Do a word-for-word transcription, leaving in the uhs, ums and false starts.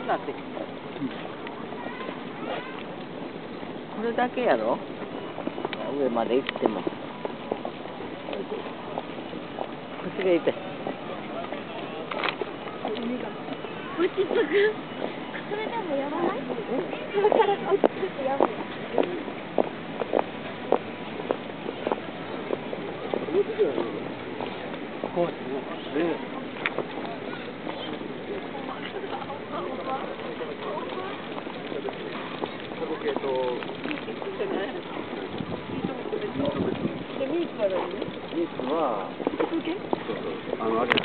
だってこれだけやろ、上まで行っても。こっちがいいて。 落ち着く。それでもやばない？それから落ち着くってやばい。 怖いね。ミートは、あのあれ。